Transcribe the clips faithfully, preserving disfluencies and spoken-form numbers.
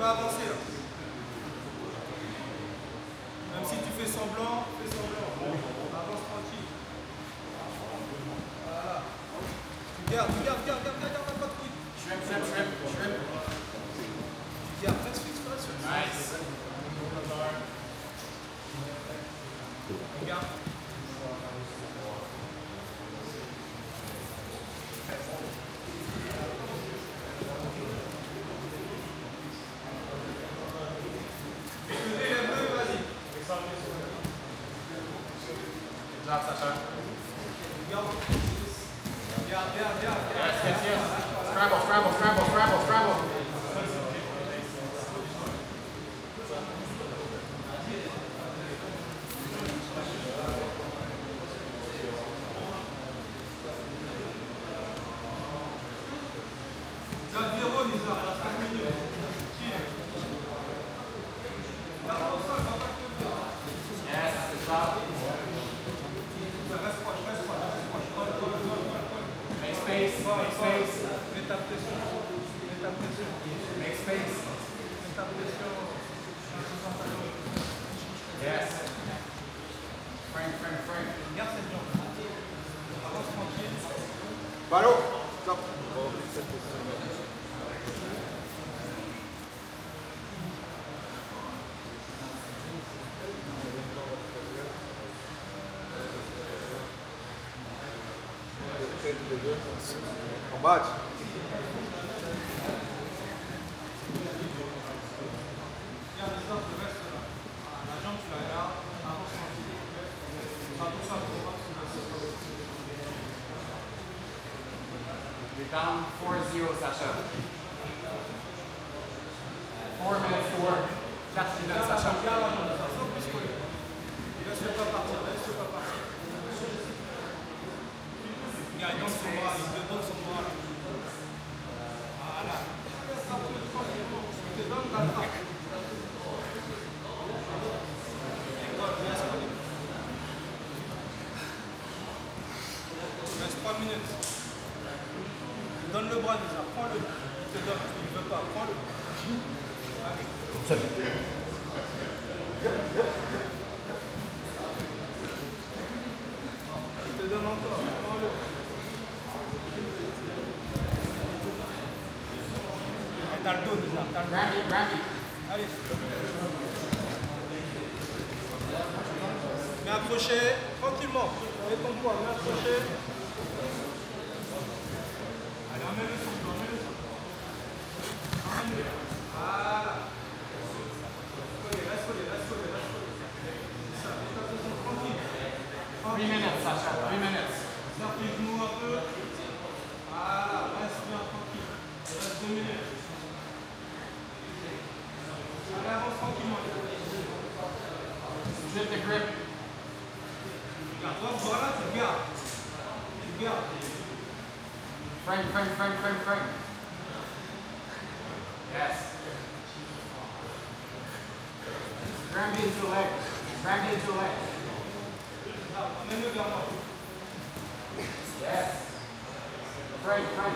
pas avancer là. Même si tu fais semblant, fais semblant. Avance tranquille. Voilà. Tu gardes, tu gardes, garde, garde, garde, garde, pas de quitte. Shrimp, shrimp, shrimp, shrimp. Tu gardes, reste fixe, reste fixe. Nice. Regarde. Good job, Sasha. Regarde, regarde, regarde. Yes, yes, yes. Scramble, scramble, scramble, scramble, scramble. Yes, good job. Make space, make space. Mets ta pression. Mets ta pression. Make space. Mets ta pression. Yes. Frank, Frank, Frank. Garde cette jambe. Avance tranquille. Ballon. Stop. Combate. Regarde les autres, le reste là. La jambe, tu la gardes. Avance tranquille. Ça tout ça pour voir si You're down four zero, Sasha. Four minutes four. Quatre minutes, Sasha. Regarde la jambe, ça sort plus collé. Laisse-le pas partir, laisse-le pas partir. Regarde, il donne son bras, il te donne son bras. Voilà. Je te donne la trappe. Il reste trois minutes. Donne le bras déjà, prends-le. Je te donne, il ne veut pas, prends-le. Allez. Je te donne encore, prends-le. T'as le dos déjà, t'as le dos. Randy, Randy. Allez. Mets un crochet, tranquillement. Mets ton poids, mets un crochet. Allez, emmène-le sur le dos, emmène-le sur le dos. Emmène-le. Voilà. Collé, reste collé, reste collé, reste collé. C'est ça, mets ta position tranquille. Three minutes, Sasha. Three minutes. Serre tes genoux un peu. Voilà, reste bien tranquille. Il reste deux minutes. Allez, avance tranquillement. Flip the grip. Regarde, toi, voilà, tu gardes. Tu gardes. Frank, Frank, Frank, Frank, Frank. Yes. Grab me into the leg. Grab me into the leg. Emmène-le vers moi. Yes. Frank, Frank.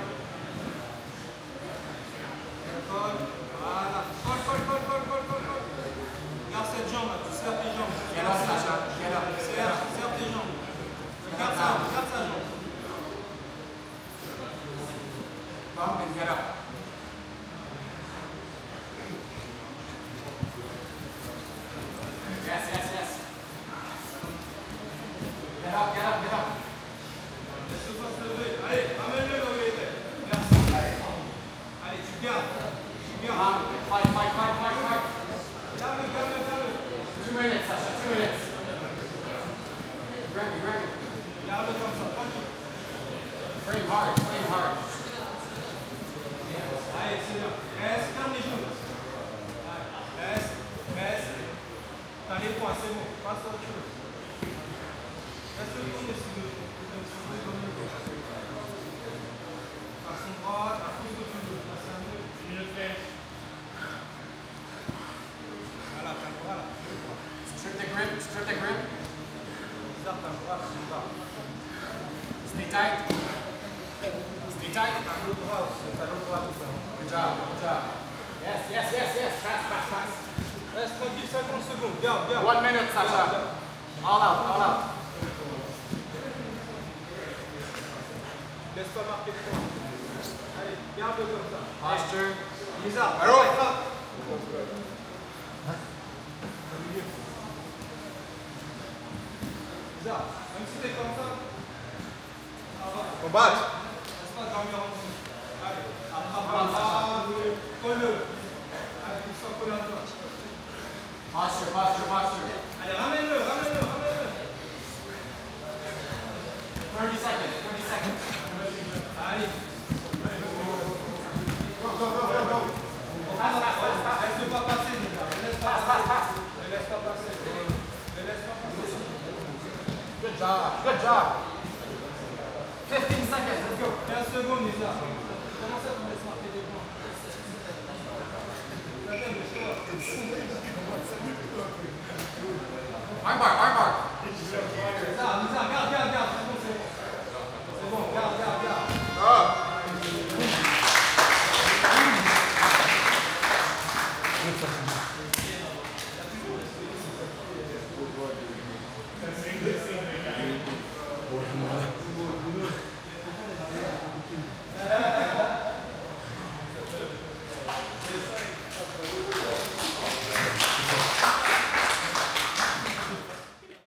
Colle. Voilà. Colle, colle, colle, colle, colle, colle, colle. Regarde cette jambe là, tu serres tes jambes. Get up, Sasha. Get up. Serre, serre tes jambes. Regarde ça, regarde sa jambe. Bump and get up. Yes, yes, yes. Get up, get up, get up. Laisse-le pas se lever. Allez, amène-le là où il était. Merci. Allez, tu gardes. Tu Come gardes. on. Fight, fight, fight, fight, fight. Garde-le, garde-le, garde-le. Two minutes, Sasha. Two minutes. Randy, Randy. Garde-le comme ça, tranquille. Frame hard, frame hard. Allez, c'est bien. Reste, ferme les genoux. Reste, reste. T'as les points, c'est bon. Passe à autre chose. Reste le tourner si vous voulez. Par son bras, t'as plus de plus. C'est un peu. Une minute quinze. Voilà, t'as le bras là. Strip the grip, strip the grip. Bizarre, t'as le bras, t'as le bras. Stay tight. Stay tight. T'as le bras aussi, t'as le bras tout ça. Good job, good job. Yes, yes, yes, yes. Fast, fast, fast. Reste tranquille, cinquante secondes. Garde, garde. One minute, Sacha. All out, all out. Laisse pas marquer de points. Allez, garde comme ça. Posture. Lisa, Allô? Lisa, même si t'es comme ça, Combate. laisse pas dormir en dessous. Allez, attrape, colle-le. Allez, il sort collé à toi. Posture, posture, posture. Allez, ramène-le, ramène-le, ramène-le. thirty seconds, thirty seconds. Allez. Go, go, go, go, go. Fast, fast, fast, fast. Laisse pas passer, Lisa. Ne laisse pas passer. Ne laisse pas passer. Ne laisse pas passer. Good job, good job. fifteen seconds, let's go. quinze secondes, Lisa. Comment ça, tu me laisses marquer des points? Armbar, armbar.